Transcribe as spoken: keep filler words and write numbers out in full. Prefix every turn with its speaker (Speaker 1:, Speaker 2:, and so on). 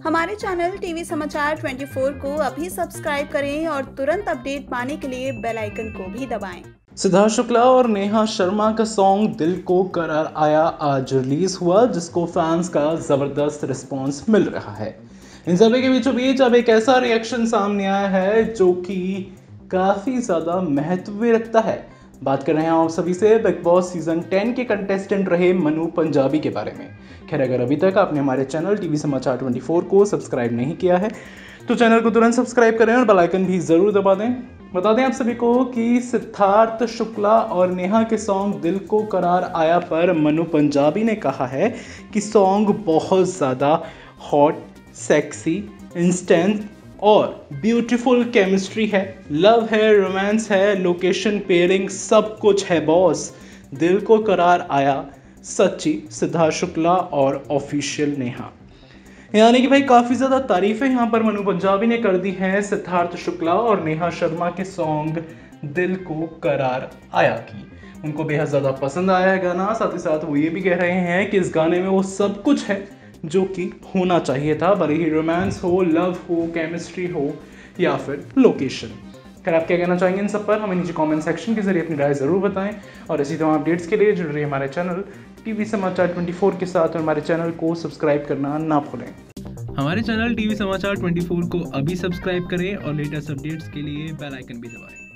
Speaker 1: हमारे channel TV समाचार चौबीस को अभी सब्सक्राइब करें और तुरंत अपडेट पाने के लिए बेल आइकन को भी दबाएं।
Speaker 2: सिद्धार्थ शुक्ला और नेहा शर्मा का सॉन्ग दिल को करार आया आज रिलीज हुआ, जिसको फैंस का जबरदस्त रिस्पांस मिल रहा है। इन सभी के बीचों बीच अब एक ऐसा रिएक्शन सामने आया है जो कि काफी ज्यादा महत्व भी रखता है। बात कर रहे हैं आप सभी से बिग बॉस सीजन टेन के कंटेस्टेंट रहे मनु पंजाबी के बारे में। खैर, अगर अभी तक आपने हमारे चैनल टीवी समाचार चौबीस को सब्सक्राइब नहीं किया है तो चैनल को तुरंत सब्सक्राइब करें और बेल आइकन भी जरूर दबा दें। बता दें आप सभी को कि सिद्धार्थ शुक्ला और नेहा के सॉन्ग दिल को करार आया पर मनु पंजाबी ने कहा है कि सॉन्ग बहुत ज़्यादा हॉट, सेक्सी, इंस्टेंट और ब्यूटीफुल केमिस्ट्री है, लव है, रोमांस है, लोकेशन पेयरिंग सब कुछ है बॉस। दिल को करार आया, सच्ची सिद्धार्थ शुक्ला और ऑफिशियल नेहा। यानी कि भाई काफ़ी ज़्यादा तारीफ़ें यहाँ पर मनु पंजाबी ने कर दी हैं सिद्धार्थ शुक्ला और नेहा शर्मा के सॉन्ग दिल को करार आया की। उनको बेहद ज़्यादा पसंद आया है गाना। साथ ही साथ वो ये भी कह रहे हैं कि इस गाने में वो सब कुछ है जो कि होना चाहिए था, भले ही रोमांस हो, लव हो, केमिस्ट्री हो या फिर लोकेशन। खैर, आप क्या कहना चाहेंगे इन सब पर हमें नीचे कमेंट सेक्शन के जरिए अपनी राय ज़रूर बताएं और इसी तमाम अपडेट्स के लिए जुड़ रही हमारे चैनल टीवी समाचार चौबीस के साथ और हमारे चैनल को सब्सक्राइब करना ना भूलें।
Speaker 3: हमारे चैनल टीवी समाचार चौबीस को अभी सब्सक्राइब करें और लेटेस्ट अपडेट्स के लिए बेल आइकन भी दबाएं।